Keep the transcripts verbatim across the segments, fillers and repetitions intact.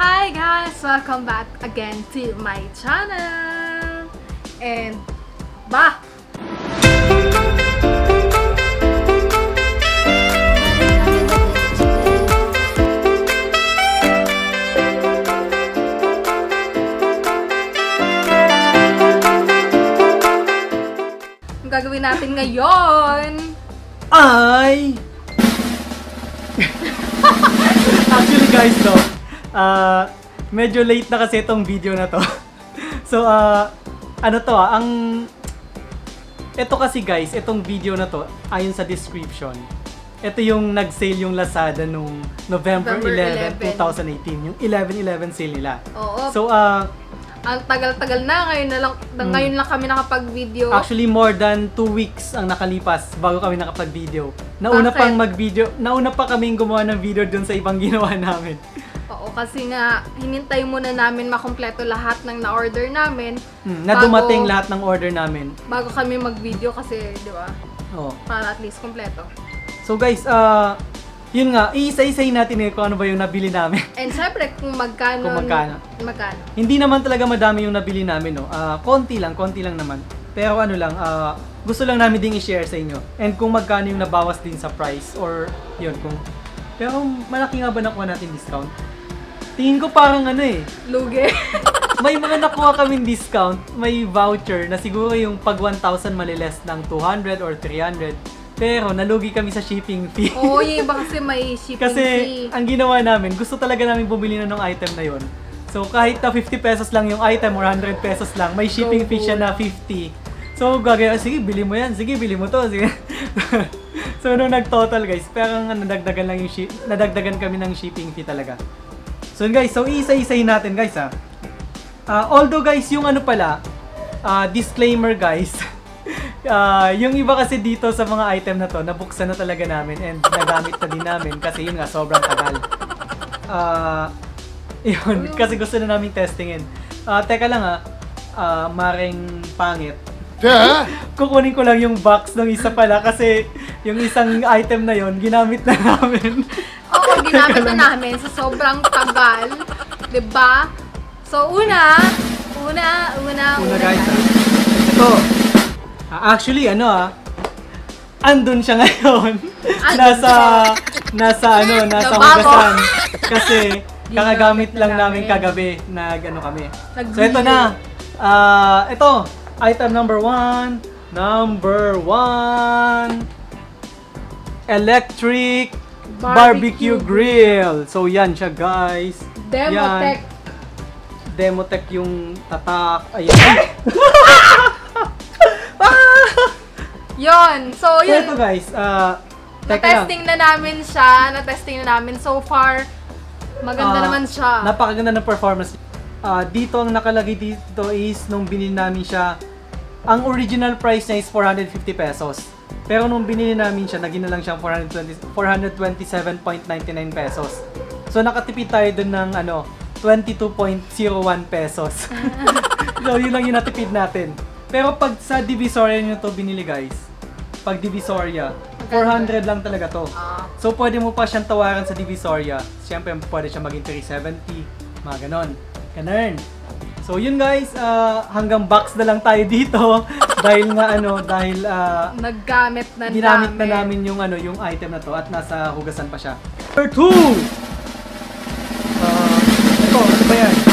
Hi guys! Welcome back again to my channel! And, bah! Ang gagawin natin ngayon ay actually guys, no, uh, medyo late na kasi itong video na to. So, uh, ano to ah, ang ito kasi guys, itong video na to, ayon sa description, ito yung nag-sale yung Lazada nung November eleventh, twenty eighteen, yung eleven eleven sale nila. Oo. So, uh, ang tagal-tagal na, ngayon na lang, Hmm. ngayon lang kami nakapag-video. actually more than two weeks ang nakalipas bago kami nakapag-video. Nauna Bakit? pang mag-video, nauna pa kaming gumawa ng video dun sa ibang ginawa namin. Oo, kasi nga, hinintay muna namin makumpleto lahat ng na-order namin. Hmm, na bago- dumating lahat ng order namin. Bago kami mag-video kasi, di ba? Oh. Para at least kompleto. So guys, uh, yun nga, iisa-isayin natin eh kung ano ba yung nabili namin. And syempre, kung magkano... Kung magkano. Magkano. Hindi naman talaga madami yung nabili namin, no. Uh, konti lang, konti lang naman. Pero ano lang, uh, gusto lang namin ding i-share sa inyo. And kung magkano yung nabawas din sa price or yun, kung... Pero malaki nga ba nakuha natin discount? Tingin ko parang ano eh. Lugi. May mga nakuha kaming discount, may voucher na siguro yung pag one thousand maliles ng two hundred or three hundred. Pero nalugi kami sa shipping fee. Oo, yung iba kasi may shipping Kasi fee. ang ginawa namin, gusto talaga namin bumili na ng item na yon. So kahit na fifty pesos lang yung item or one hundred pesos lang, may shipping fee siya na fifty. So gagawin, sige bili mo yan, sige bili mo to, sige. So nung nag-total guys, parang nadagdagan lang yung shi- nadagdagan kami ng shipping fee talaga. So guys, so isa-isahin natin guys ha. Uh, although guys, yung ano pala, uh, disclaimer guys. Uh, yung iba kasi dito sa mga item na to, nabuksan na talaga namin and nagamit na din namin kasi yun nga, sobrang tagal. Uh, yun, kasi gusto na namin testingin. Uh, teka lang ha, uh, maring pangit. Kukunin ko lang yung box ng isa pala kasi yung isang item na yon ginamit na namin. Oo, ginamit na namin sa sobrang tagal. Diba? So, una, una, una, una, Una guys, ha? Ito. Ah, actually, ano ah, andun siya ngayon. nasa, nasa ano, nasa Nabago. hugasan. Kasi, kakagamit Ginamit na lang namin namin. kagabi. Nag, ano kami. Nag-video. So, ito na. Ah, ito. Item number one. Number one. Electric barbecue, Barbecue grill. So, yan siya, guys. Demotech. Demotech yung tatak. Ayan. Yon. So, So yun. ito guys, uh, teka lang. Na-testing na namin siya. Na-testing na namin. So far, maganda Ah, naman siya. Napakaganda ng performance. Uh, dito ang nakalagay dito is nung binili namin siya, ang original price niya is four hundred fifty pesos. Pero nung binili namin siya, naging na lang siyang four hundred twenty-seven point nine nine pesos. So nakatipid tayo dun ng ano, twenty-two point zero one pesos. So yun lang yung natipid natin. Pero pag sa Divisoria nyo to binili guys, pag Divisoria, four hundred lang talaga to. Ah. So pwede mo pa siyang tawaran sa Divisoria. Siyempre pwede siya maging three seventy, mga ganon. Ganun. So yun guys, uh, hanggang box na lang tayo dito dahil nga ano, dahil uh, Naggamit na ginamit namin. na namin yung ano, yung item na to at nasa hugasan pa siya. Number two. Uh, ito, ano ba yan?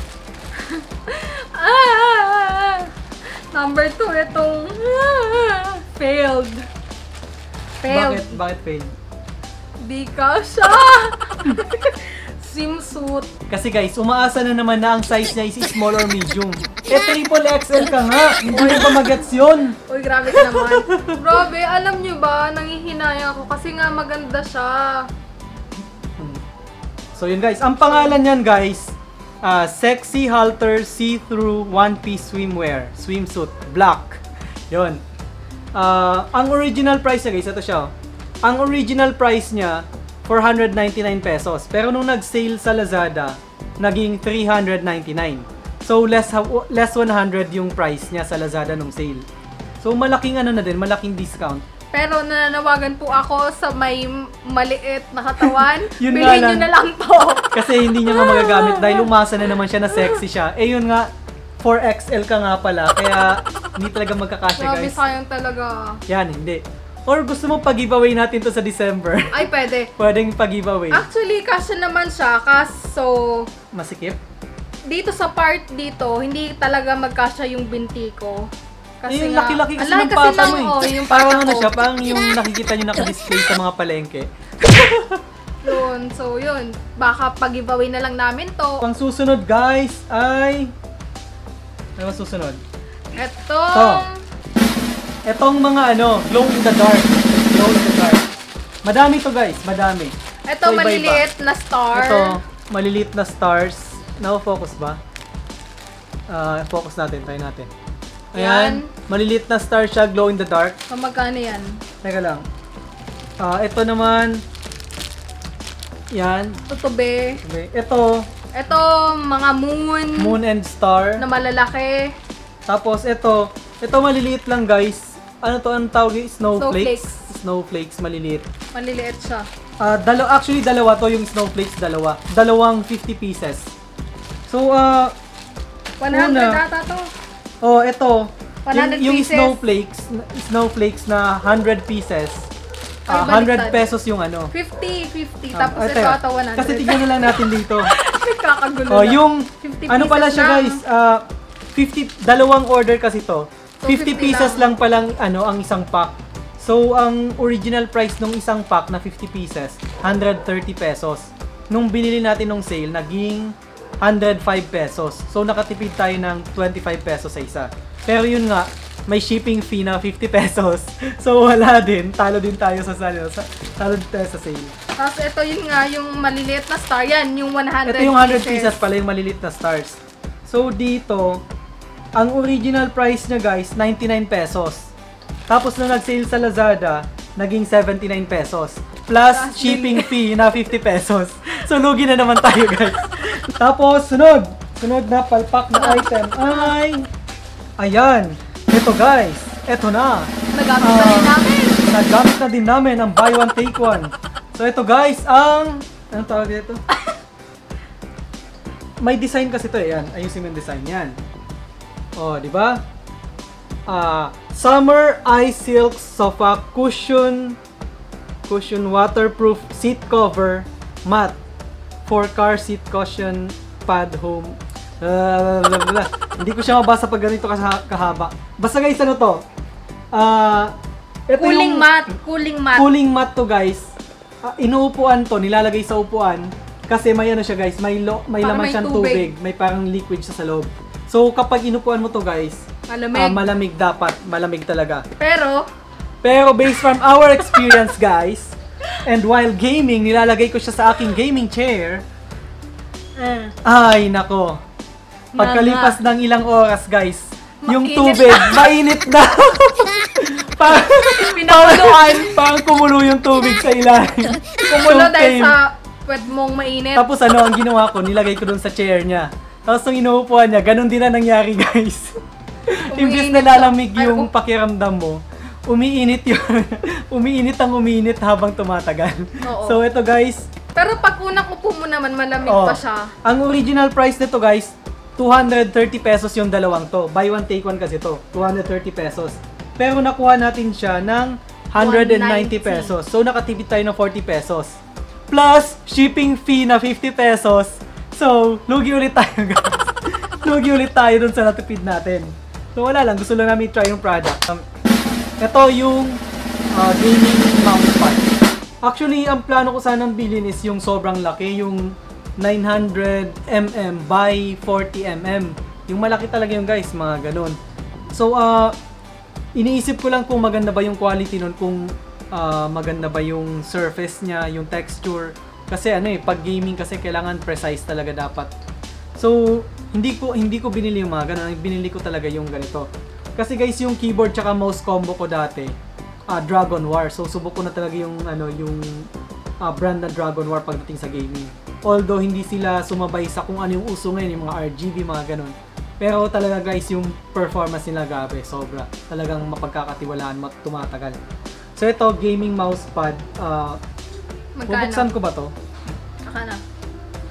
Ah! Number two, itong ah, failed. Failed. Bakit? Bakit fail? Di ka siya. Swimsuit. Kasi guys, umaasa na naman na ang size niya is small or medium. Eh, triple X L ka nga! Hindi mo ba magets yun? Uy, grabe ka naman. Grabe, alam nyo ba, nangihinayang ako kasi nga maganda siya. So yun guys, ang pangalan niyan guys, uh, Sexy Halter See-Through One-Piece Swimwear, Swimsuit, Black. Yun. Uh, ang original price niya guys, ito siya. Ang original price niya, four hundred ninety-nine pesos. Pero nung nag-sale sa Lazada, naging three hundred ninety-nine. So less less one hundred yung price niya sa Lazada nung sale. So malaking ano na din, malaking discount. Pero nananawagan po ako sa may maliit na katawan, Yun nga bilhin nyo lang. na lang to. Kasi hindi niya nga magagamit dahil umasa na naman siya na sexy siya. Eh yun nga, four X L ka nga pala, kaya hindi talaga magkakasya Grabe, guys. sayang talaga. Yan, hindi. Or gusto mo pag-giveaway natin to sa December? Ay, pwede. Pwedeng pag-giveaway. Actually, kasya naman siya, kaso Masikip? dito sa part dito, hindi talaga magkasya yung binti ko. Eh, yung nga- laki-laki kasi Ang ng laki pata ng- mo eh. oh, yung Parang pata ano ko. siya, parang yung nakikita nyo naka-display sa mga palengke. Yun, so yun. Baka pag-giveaway na lang namin to. Ang susunod guys ay... Ano ang susunod? Etong... Etong mga ano, glow in the dark. Glow in the dark. Madami to guys, madami. Ito, So, iba-iba. maliliit na star. Ito, maliliit na stars. Now-focus ba? Ah, focus natin, try natin. Ayan, Yan. maliliit na star siya, glow in the dark. So, magkano yan? Teka lang. Ah, ito naman. Yan. Tutube. Okay. Ito, Ito, mga moon, moon and star. na malalaki. Tapos ito, ito maliliit lang guys. Ano to ang tawag? Snowflakes. Snowflakes. Snowflakes, maliliit. Maliliit siya. Ah, dalo actually dalawa to yung snowflakes, dalawa. Dalawang fifty pieces. So, ah, one hundred Una. ata to. oh, ito. one hundred yung, yung pieces. snowflakes, snowflakes na one hundred pieces. Ay, Ah, one hundred baliktad. pesos yung ano. fifty, fifty. Ah, Tapos ah, ito teka. ata one hundred. Kasi tignan na lang natin dito. Nagkakagulo Oh, na. yung fifty ano pala pieces siya lang. guys, ah fifty dalawang order kasi to. So, fifty fifty pieces lang. lang palang ano ang isang pack. So ang original price nung isang pack na fifty pieces, one hundred thirty pesos. Nung binili natin nung sale, naging one hundred five pesos. So nakatipid tayo ng twenty-five pesos sa isa. Pero yun nga, may shipping fee na fifty pesos. So wala din, talo din tayo sa sale, sa talo din tayo sa sale. Tapos ito yun nga, yung maliliit na star. Yan, yung one hundred Ito yung one hundred pieces pala, yung malilit na stars. So, dito, ang original price niya guys, ninety-nine pesos. Tapos, nung nag-sale sa Lazada, naging seventy-nine pesos. Plus, Ah, shipping fee na fifty pesos. So, lugi na naman tayo guys. Tapos, sunod. Sunod na palpak na item ay... Ayan. Ito guys. Ito na. Nagamit na rin Ah, namin. Nagamit na din namin ang buy one take one. So ito guys, ang anong tawag dito? May design kasi to eh, yan. Ayusin mo yung design yan. Oh, di ba? Ah, Summer Ice Silk Sofa Cushion Cushion Waterproof Seat Cover Mat for Car Seat Cushion Pad Home. Ah, blah, blah, blah. Hindi ko siya mabasa pag ganito kasi kahaba. Basta guys, ano to? Ah, ito Cooling yung- mat. Cooling mat. Cooling mat to guys. Ah, inuupuan to, nilalagay sa upuan kasi may ano siya guys, may lo, may Parang laman may siyang tubig. tubig. May parang liquid siya sa loob. So kapag inupuan mo to guys, Malamig. ah, malamig dapat, malamig talaga. Pero, Pero based from our experience guys, and while gaming, nilalagay ko siya sa aking gaming chair. eh, Ay nako. Pagkalipas ng ilang oras guys, yung Mainit tubig, mainit na. parang, Pinakuluan. parang kumulo yung tubig sa ilalim. kumulo So, dahil tame. sa puwet mong mainit. Tapos ano, ang ginawa ko, nilagay ko dun sa chair niya. Tapos nung inuupuan niya, ganun din na nangyari guys. Imbis na Umiinit lalamig to. Ay, yung um- pakiramdam mo, umiinit yun. umiinit ang umiinit habang tumatagal. Oo. So ito guys, Pero pag unang upo mo naman, malamig oh, pa siya. ang original price nito guys, two hundred thirty pesos yung dalawang to. Buy one take one kasi to, two hundred thirty pesos. Pero nakuha natin siya ng one hundred ninety pesos. So nakatipid tayo ng forty pesos. Plus shipping fee na fifty pesos. So lugi ulit tayo guys. Lugi ulit tayo dun sa natipid natin. So wala lang, gusto lang namin try yung product. Um, ito yung uh, gaming mousepad. Actually, ang plano ko sanang bilhin is yung sobrang laki, yung nine hundred millimeters by forty millimeters. Yung malaki talaga yung guys, mga ganun. So, uh, iniisip ko lang kung maganda ba yung quality nun, kung uh, maganda ba yung surface niya, yung texture. Kasi ano eh, pag gaming kasi kailangan precise talaga dapat. So, hindi ko hindi ko binili yung mga ganun, binili ko talaga yung ganito. Kasi guys, yung keyboard tsaka mouse combo ko dati, uh, Dragon War. So, subok ko na talaga yung ano, yung uh, brand na Dragon War pagdating sa gaming. Although hindi sila sumabay sa kung ano yung uso ngayon, yung mga R G B, mga ganun. Pero talaga guys, yung performance nila gabi, sobra. Talagang mapagkakatiwalaan, mat tumatagal. So ito, gaming mousepad. Uh, Magkano? bubuksan ko ba to? Saka na.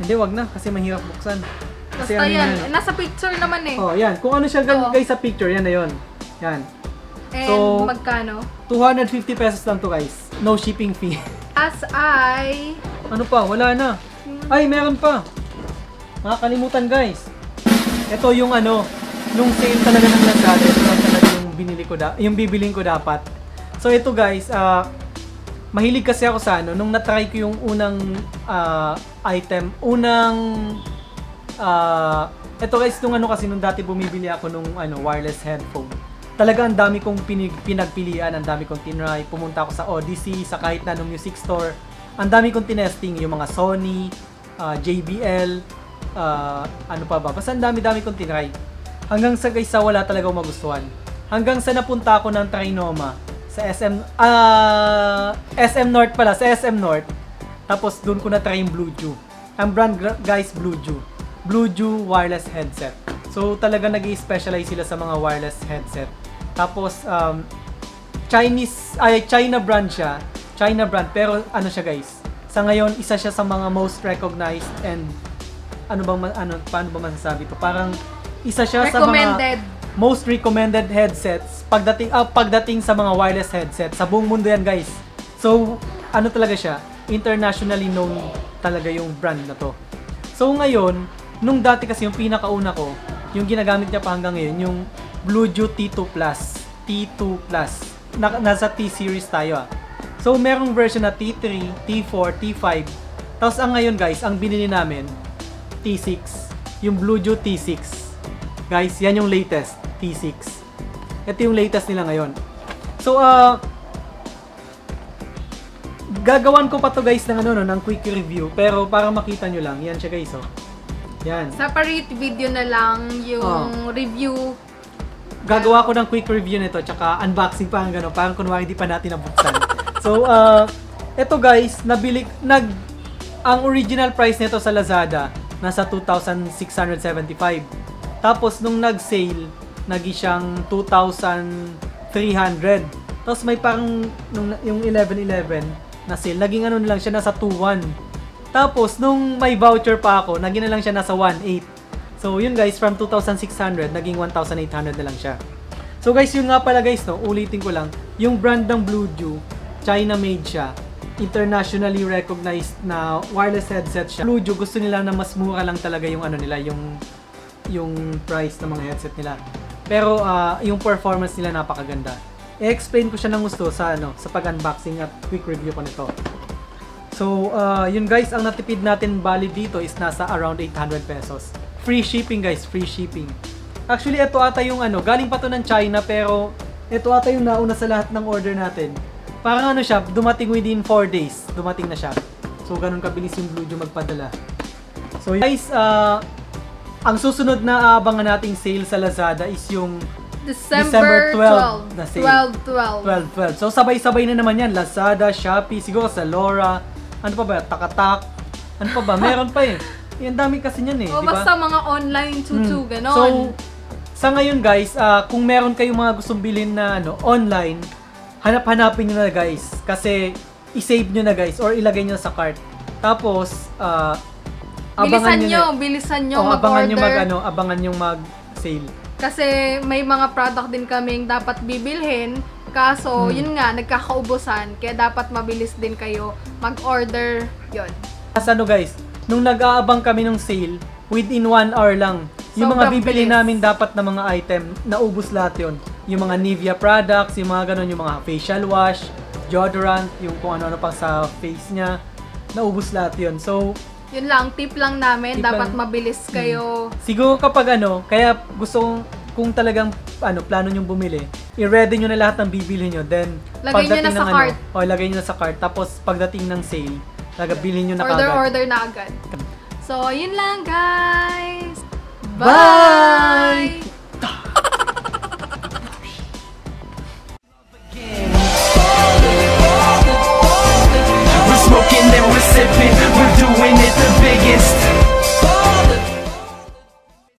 Hindi, wag na kasi mahirap buksan. Kasi Basta ano yan, yan. nasa picture naman eh. Oh, yan. Kung ano siya Oo. guys sa picture, yan na yun. Yan. And So, magkano? two hundred fifty pesos lang to guys. No shipping fee. As I... Ano pa? Wala na. Ay, meron pa. Nakakalimutan guys. Ito yung ano, nung sale talaga ng Lazada, ito lang talaga yung binili ko da, yung bibiling ko dapat. So ito guys, ah mahilig kasi ako sa ano, nung na-try ko yung unang ah, item, unang ah ito guys, nung ano kasi nung dati bumibili ako nung ano, wireless headphone. Talaga ang dami kong pinig, pinagpilian, ang dami kong tinry. Pumunta ako sa Odyssey, sa kahit na anong music store. Ang dami kong tinesting, yung mga Sony, ah, J B L, ah, ano pa ba? Basta ang dami-dami kong tinry. Hanggang sa guys, sa wala talaga akong magustuhan. Hanggang sa napunta ako ng Trinoma sa S M ah S M North pala, sa S M North. Tapos doon ko na try yung Bluetooth. Ang brand gra- guys, Bluetooth. Bluetooth wireless headset. So talaga nag-i-specialize sila sa mga wireless headset. Tapos um Chinese ay China brand siya. China brand pero ano siya guys. Sa ngayon isa siya sa mga most recognized and ano bang ma- ano paano ba masasabi to? Parang isa siya Recommended. sa mga most recommended headsets pagdating ah, pagdating sa mga wireless headset sa buong mundo yan guys. So ano talaga siya? Internationally known talaga yung brand na to. So ngayon, nung dati kasi yung pinakauna ko, yung ginagamit niya pa hanggang ngayon, yung Bluetooth T two Plus. T two Plus. Na, nasa T-series tayo ah. So merong version na T three, T four, T five. Tapos ang ngayon guys, ang binili namin, T six. Yung Bluetooth T six. Guys, yan yung latest, T six. Ito yung latest nila ngayon. So, uh, gagawan ko pa to guys ng ano no, ng quick review. Pero para makita nyo lang, yan siya guys oh. Yan. Separate video na lang yung Oh. review. Gagawa ko ng quick review nito, tsaka unboxing pa ang gano'n, parang kunwari di pa natin nabuksan. So, uh, ito guys, nabili, nag, ang original price nito sa Lazada, nasa two thousand six hundred seventy-five. Tapos, nung nag-sale, nagi siyang two thousand three hundred. Tapos, may parang, nung, yung eleven eleven na sale, naging ano na lang siya, nasa two one. Tapos, nung may voucher pa ako, naging na lang siya nasa one eight. So, yun guys, from two thousand six hundred, naging one thousand eight hundred na lang siya. So guys, yun nga pala guys, no, ulitin ko lang, yung brand ng Bluetooth, China made siya. Internationally recognized na wireless headset siya. Bluetooth, gusto nila na mas mura lang talaga yung ano nila, yung yung price ng mga headset nila. Pero uh, yung performance nila napakaganda. I-explain ko siya ng gusto sa ano, sa pag-unboxing at quick review ko nito. So, uh, yun guys, ang natipid natin bali dito is nasa around eight hundred pesos. Free shipping guys, free shipping. Actually, ito ata yung ano, galing pa to ng China pero ito ata yung nauna sa lahat ng order natin. Parang ano siya, dumating within four days, dumating na siya. So, ganun kabilis yung Bluetooth magpadala. So, guys, uh, ang susunod na aabangan nating sale sa Lazada is yung December twelve. na sale. twelve twelve. twelve twelve. So, sabay-sabay na naman yan. Lazada, Shopee, siguro sa Lora. Ano pa ba? Takatak. Ano pa ba? Meron pa eh. Yung dami kasi niyan eh, O, di ba? basta mga online tutu, Hmm. ganon. So, sa ngayon guys, ah, kung meron kayong mga gustong bilhin na ano, online, hanap-hanapin nyo na guys. Kasi, i-save nyo na guys or ilagay nyo sa cart. Tapos, ah, bilisan abangan nyo, na, bilisan nyo oh, abangan nyo mag, mag-order. ano, abangan nyo mag-sale. Kasi may mga product din kaming dapat bibilhin. Kaso, Hmm. yun nga, nagkakaubusan. Kaya dapat mabilis din kayo mag-order. Yun. As ano guys, nung nag-aabang kami ng sale, within one hour lang, yung mga Sobrang bibili bilis. namin dapat na mga item, naubos lahat yun. Yung mga Nivea products, yung mga ganun, yung mga facial wash, deodorant, yung kung ano-ano pa sa face niya, naubos lahat yun. So, Yun lang, tip lang namin. Tip dapat lang. mabilis kayo. siguro kapag ano, kaya gusto kong, kung talagang ano, plano nyong bumili, i-ready nyo na lahat ng bibili nyo. Then, Lagay nyo na pagdating sa ng cart. Ano, o, lagay nyo na sa cart. Tapos, pagdating ng sale, talaga bilhin nyo na Order, kagad. order na agad. So, yun lang guys. Bye!